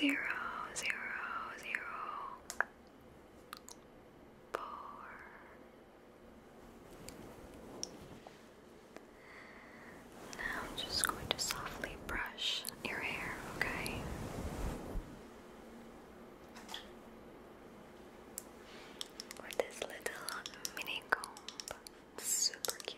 0, 0, 0, 4. Now I'm just going to softly brush your hair, okay? With this little mini comb. Super cute.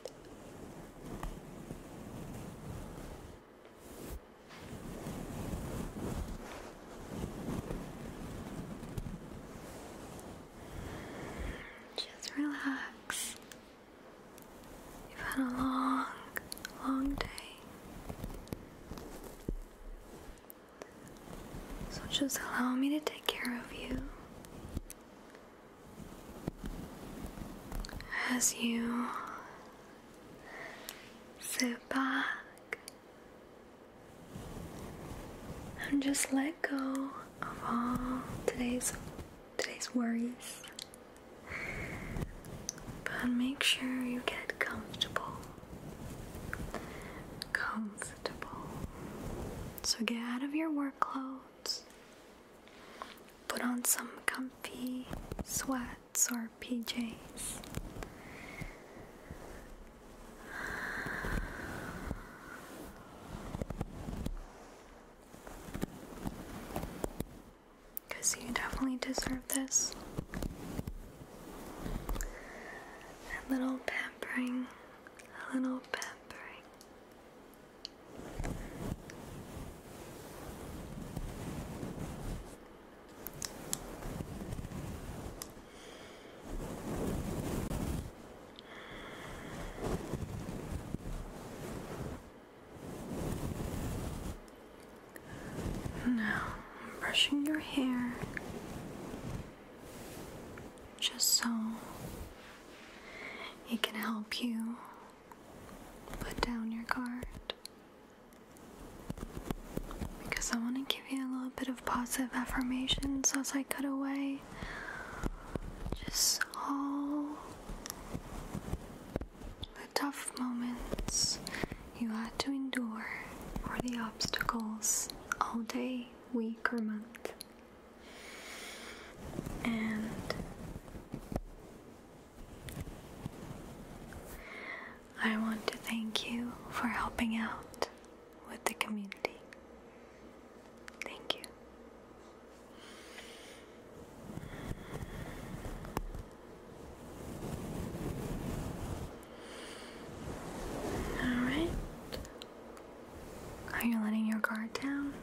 Just relax. You've had a long, long day. So just allow me to take care of you as you sit back and just let go of all today's worries. But make sure you get comfortable. So get out of your work clothes. Put on some comfy sweats or PJs. Because you definitely deserve this. A little pampering, a little pampering. Now, I'm brushing your hair just so it can help you put down your guard, because I want to give you a little bit of positive affirmations as I cut away just all the tough moments you had to endure, or the obstacles all day, week, or month. And I want to thank you for helping out with the community. Thank you. Alright. Are you letting your guard down?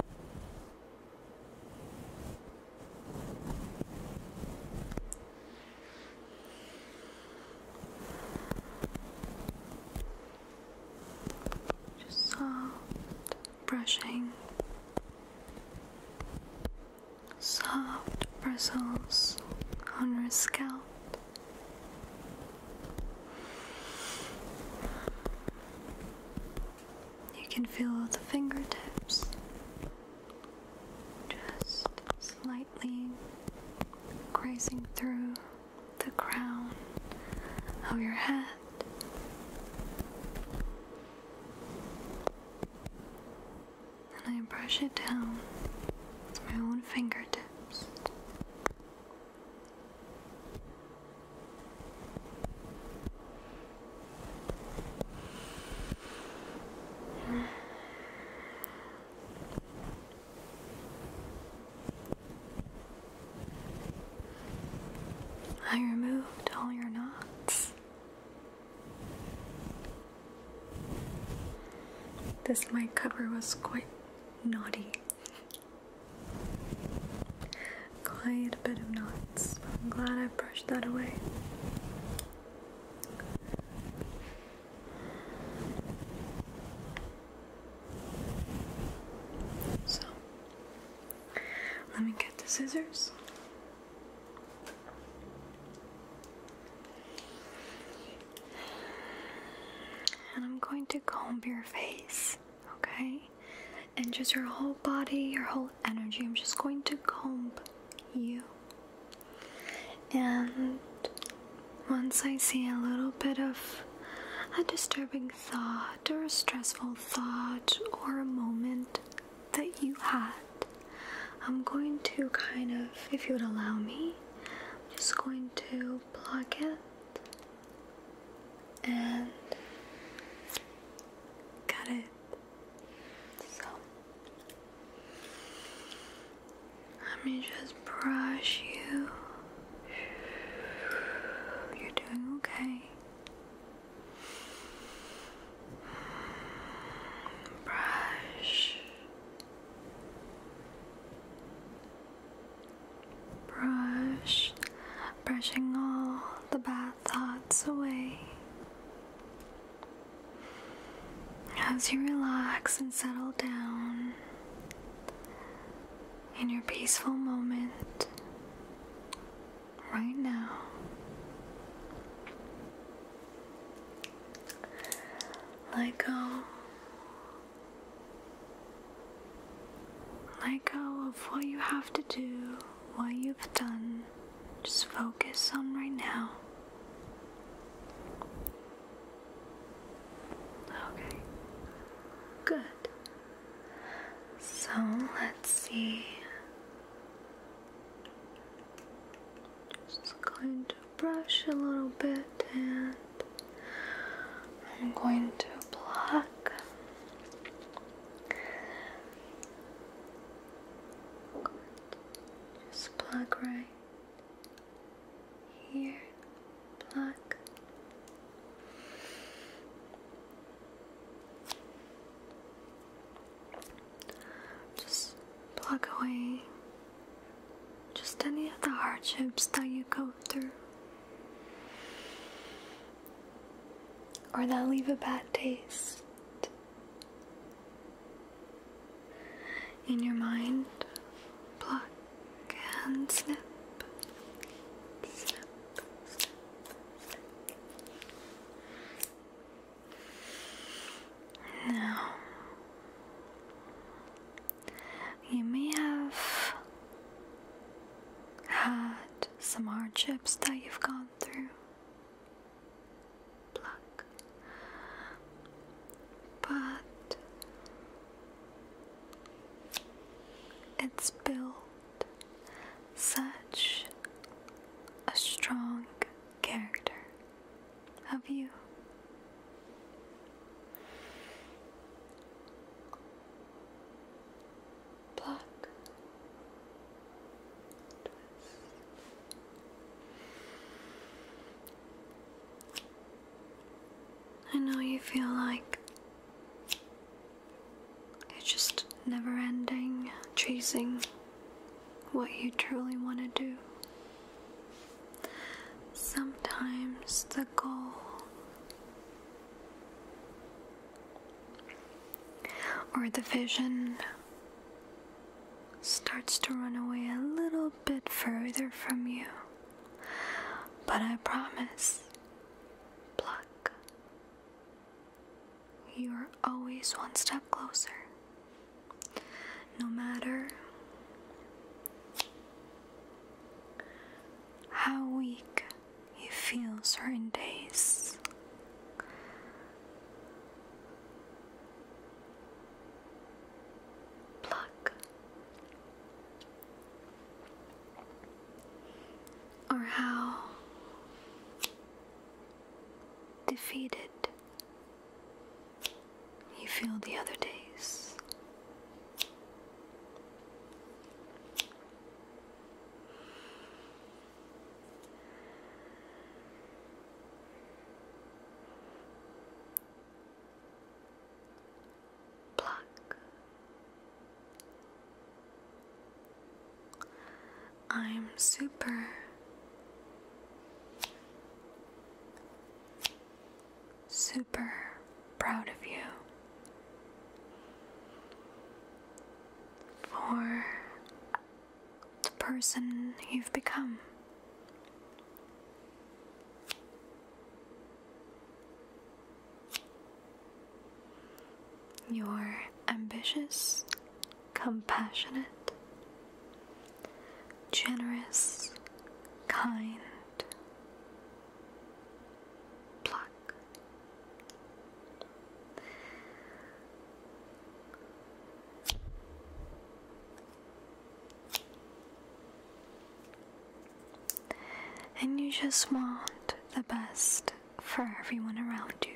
Brushing, soft bristles on your scalp. You can feel the fingertips just slightly grazing through the crown of your head. I brush it down with my own fingertips. I removed all your knots. This mic cover was quite naughty. Quite a bit of knots, but I'm glad I brushed that away. So, let me get the scissors. And I'm going to comb your face, okay? And just your whole body, your whole energy. I'm just going to comb you. And once I see a little bit of a disturbing thought or a stressful thought or a moment that you had, I'm going to kind of, if you would allow me, just going to pluck it and cut it. So let me just brush you. You're doing okay. Brush. Brush. Brushing all the bad thoughts away. As you relax and settle down in your peaceful moment right now, let go. Let go of what you have to do, what you've done. Just focus on right now. Okay. Good. So let's see. Just going to brush a little bit and I'm going to pluck. Just pluck right here. Pluck. Just pluck away just any of the hardships that you go through or that leave a bad taste in your mind. Pluck and snip. Snip, snip, snip. Now, you may have had some hardships that you've gone through. Pluck. But it's built such a strong character of you. Pluck. Twist. I know you feel like it's just never ending, chasing what you truly want to do. Sometimes the goal or the vision starts to run away a little bit further from you. But I promise, pluck, you are always one step closer. No matter how weak you feel certain days, pluck, or how defeated you feel the other days. I'm super proud of you for the person you've become. You're ambitious, compassionate, generous, kind. Pluck. and you just want the best for everyone around you.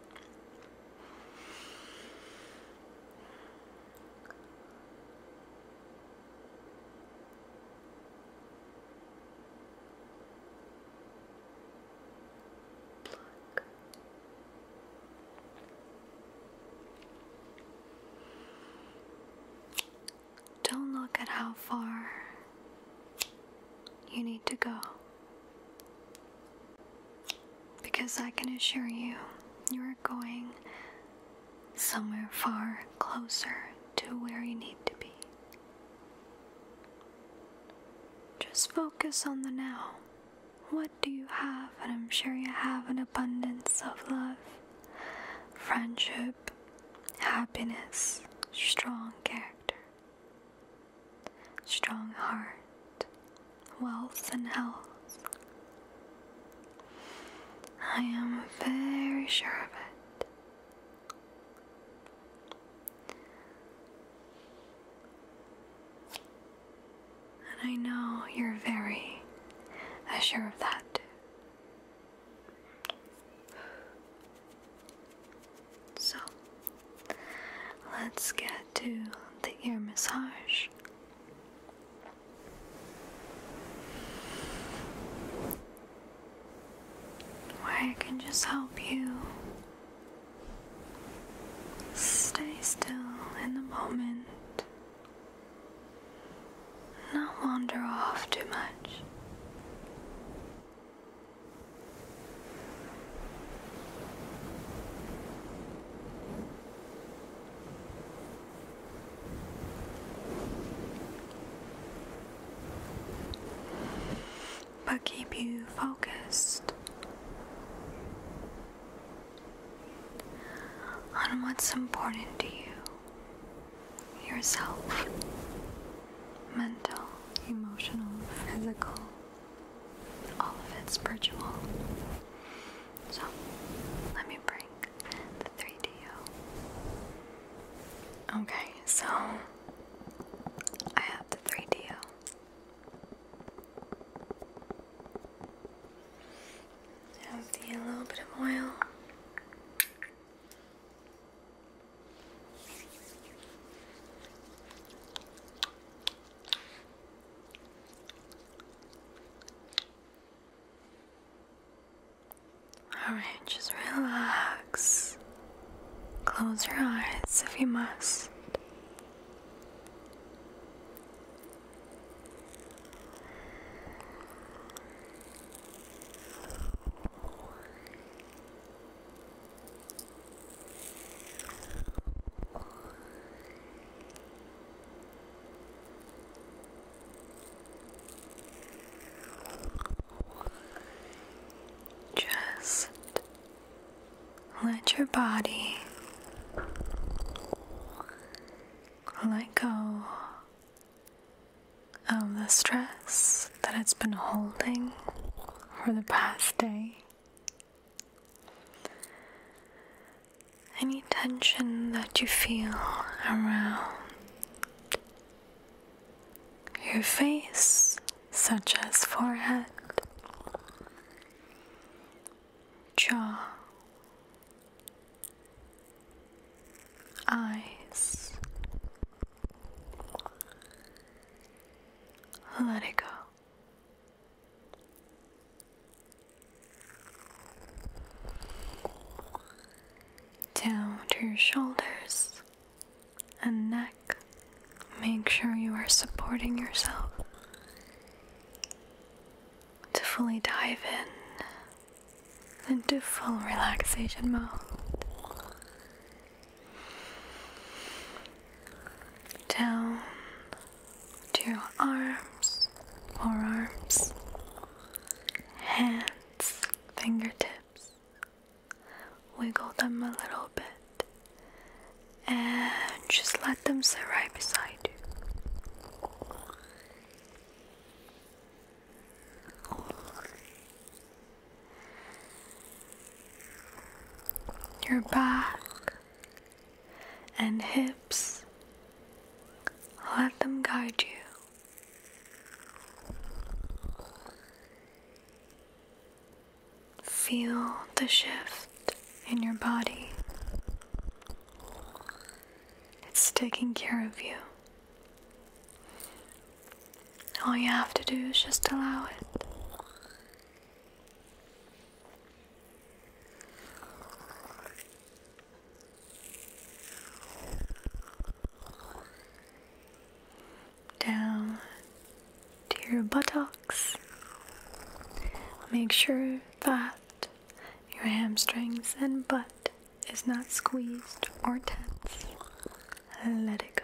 Don't look at how far you need to go, because I can assure you, you are going somewhere far closer to where you need to be. Just focus on the now. What do you have? And I'm sure you have an abundance of love, friendship, happiness, strong character, strong heart, wealth and health. I am very sure of it. And I know you're very sure of that too. So, let's get to the ear massage. I can just help you stay still in the moment, not wander off too much. But keep you focused on what's important to you, yourself, mental, emotional, physical, all of it spiritual. So, let me bring the 3DO. Okay, so I have the 3DO. I have a little bit of oil. Alright, just relax. Close your eyes if you must. Let your body let go of the stress that it's been holding for the past day. Any tension that you feel around your face, such as forehead, jaw, eyes. Let it go. Down to your shoulders and neck. Make sure you are supporting yourself to fully dive into full relaxation mode. Down to your arms, forearms, hands, fingertips. Wiggle them a little bit and just let them sit right beside you. Your back and hips, let them guide you. feel the shift in your body. It's taking care of you. All you have to do is just allow it. Down to your buttocks. Make sure that your hamstrings and butt is not squeezed or tense. Let it go.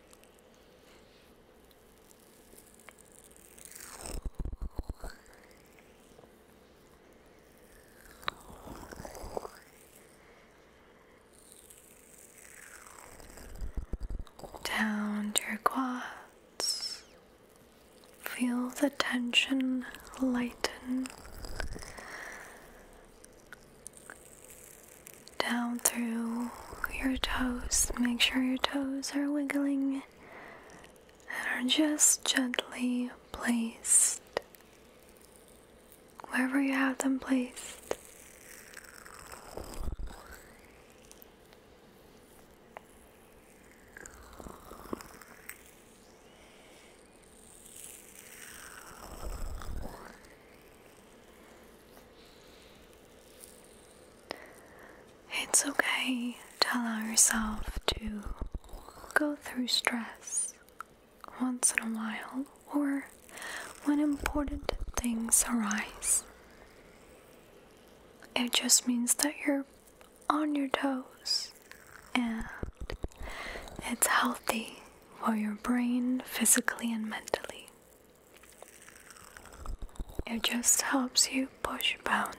Down to your quads. Feel the tension lighten. Down through your toes. Make sure your toes are wiggling and are just gently placed wherever you have them placed. It's okay to allow yourself to go through stress once in a while or when important things arise. It just means that you're on your toes and it's healthy for your brain physically and mentally. It just helps you push boundaries.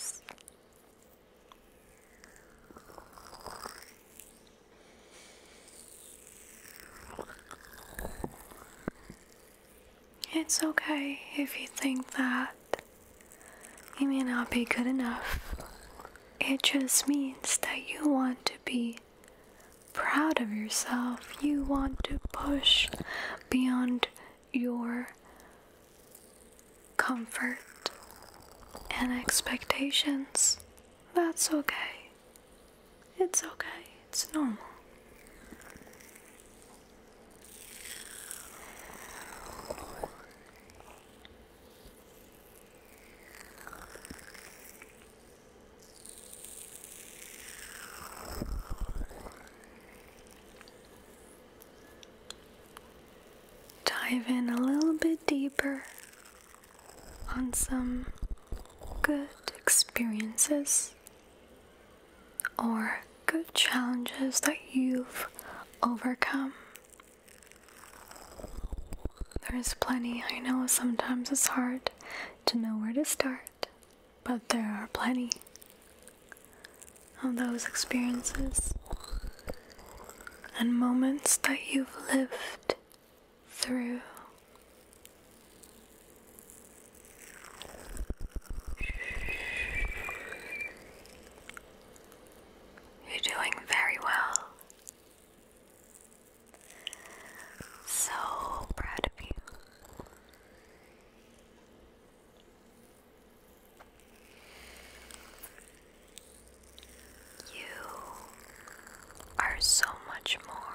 It's okay if you think that you may not be good enough. It just means that you want to be proud of yourself. You want to push beyond your comfort and expectations. That's okay. It's okay. It's normal. Dive in a little bit deeper on some good experiences or good challenges that you've overcome. There's plenty. I know sometimes it's hard to know where to start, but there are plenty of those experiences and moments that you've lived through. You're doing very well. So proud of you. You are so much more